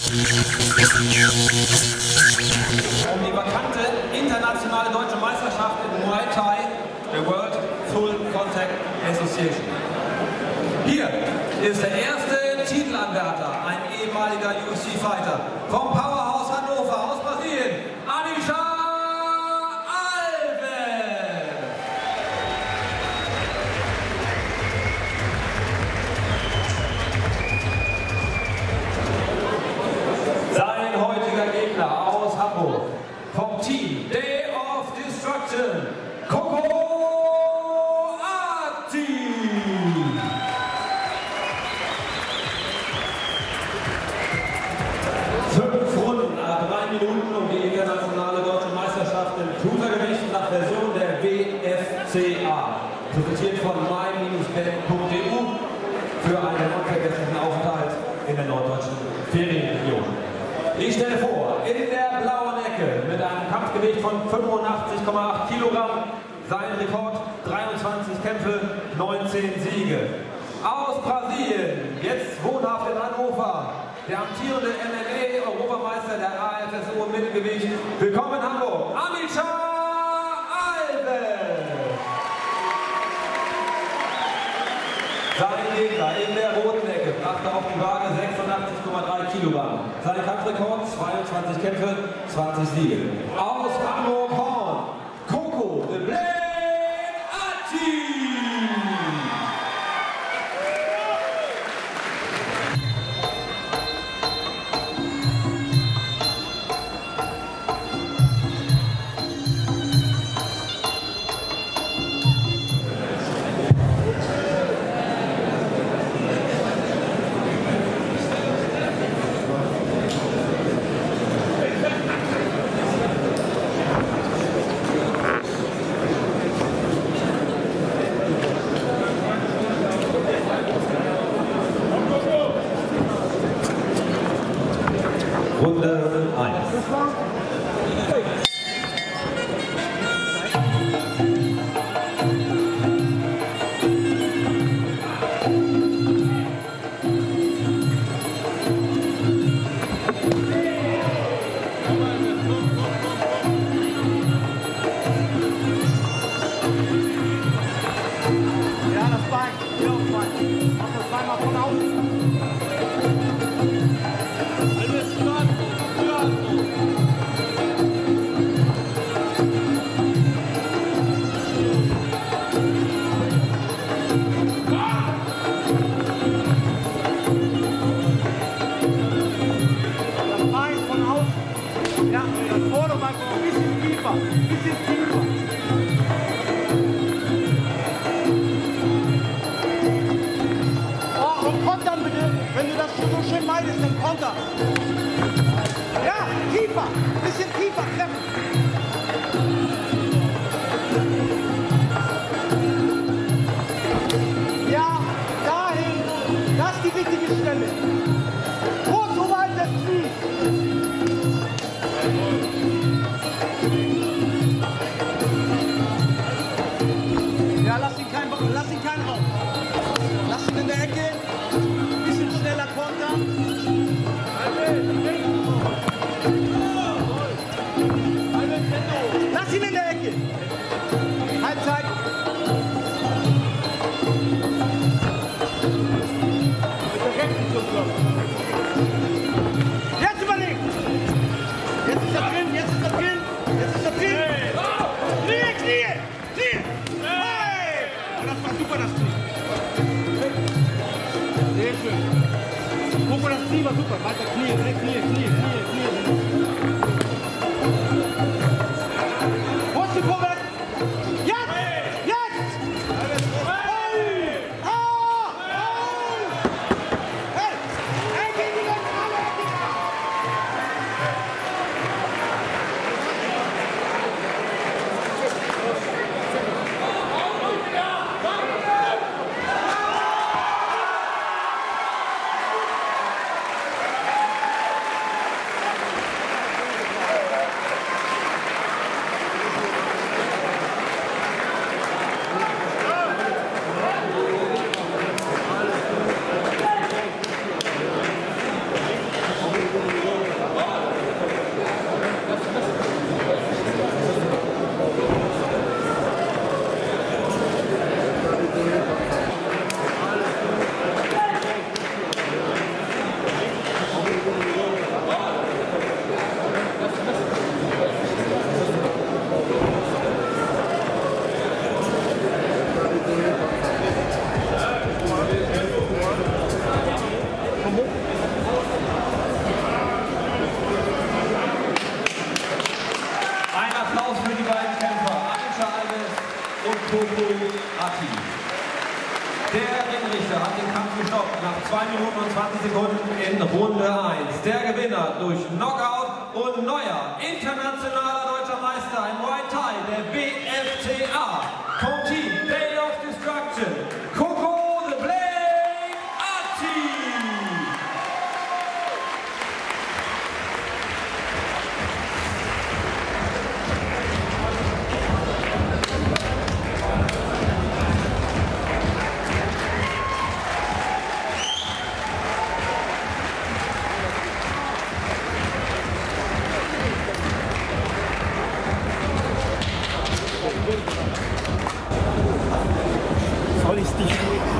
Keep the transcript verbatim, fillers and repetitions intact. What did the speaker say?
Um die vakante internationale deutsche Meisterschaft in Muay Thai, der World Full Contact Association. Hier ist der erste Titelanwärter, ein ehemaliger U F C Fighter vom Powerhouse Hannover aus Brasilien, Amilcar Alves. Sein heutiger Gegner aus Hamburg vom Team Day of Destruction, Atti. Fünf Runden, drei Minuten um die internationale deutsche Meisterschaft im Cruisergewicht nach Version der W F C A. Präsentiert von my bet punkt e u für einen unvergesslichen Aufenthalt in der norddeutschen Ferienregion. Ich stelle vor, in der blauen Ecke mit einem Kampfgewicht von fünfundachtzig Komma acht Kilogramm, sein Rekord dreiundzwanzig Kämpfe, neunzehn Siege. Aus Brasilien, jetzt wohnhaft in Hannover, der amtierende M M A-Europameister der A F S O im Mittelgewicht. Willkommen in Hamburg, Amilcar Alves! Sein Gegner in der roten Ecke brachte auf die Waage sechsundachtzig Komma drei Kilogramm. Sein Kampfrekord zweiundzwanzig Kämpfe, zwanzig Siege. Aus Hamburg Horn, Coco de Atti! Runde eins. Ja, das Bein. Hier aufs Bein. Mach das Bein mal von außen. Ja, das Vorderbein ein bisschen tiefer, ein bisschen tiefer. Oh, und kontern bitte, wenn du das so schön meidest, dann konter. Ja, tiefer, ein bisschen tiefer klemmen. Ja, dahin, das ist die richtige Stelle. Kurz oberhalb des Knies. Ja, lass ihn keinen lass ihn keinen Raum. Lass ihn in der Ecke. Ein bisschen schneller kontern. Lass ihn in der Ecke. Halbzeit. Mit der rechten Zunge. Jetzt überlegt. Jetzt ist er drin, jetzt ist er drin. Jetzt ist er drin. Knie, Knie, Knie. Hey! Das war super, das Knie. Sehr schön. Guck mal, das Knie war super. Weiter Knie, Knie, Knie, Knie, Knie. Brust vorwärts. Jetzt! Jetzt! Hey! Oh! Oh! Hey! Hey, gegen die Zentrale! Stopp nach zwei Minuten und zwanzig Sekunden in Runde eins. Der Gewinner durch Knockout und neuer internationaler deutscher Meister im Muay Thai, der W F C A, vom Team Day of Destruction, Coco the Blade Atti. Soll ich dich